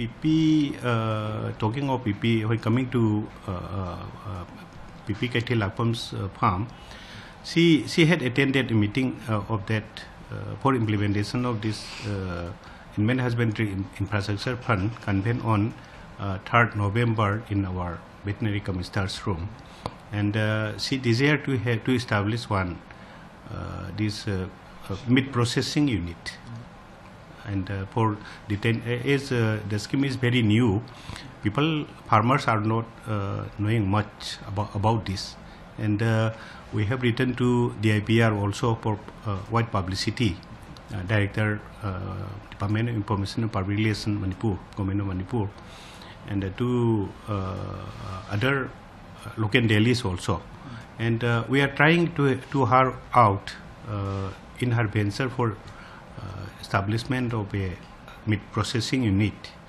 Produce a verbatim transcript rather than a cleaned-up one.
Pipi, uh, talking of Pipi, when coming to uh, uh, Pipi Kaiti Lakpam's uh, farm, she she had attended a meeting uh, of that uh, for implementation of this uh, Inland Husbandry Infrastructure Fund convened on uh, third November in our veterinary commissioner's room, and uh, she desired to have to establish one uh, this uh, uh, meat processing unit. And uh, for detain as uh, the scheme is very new, people farmers are not uh, knowing much about about this, and uh, we have written to the I P R also for uh, wide publicity. Uh, Director uh, Department of Information and Public Relations Manipur, Government of Manipur, and uh, to uh, other uh, local dailies also, and uh, we are trying to to her out uh, in her venture for Uh, establishment of a meat processing unit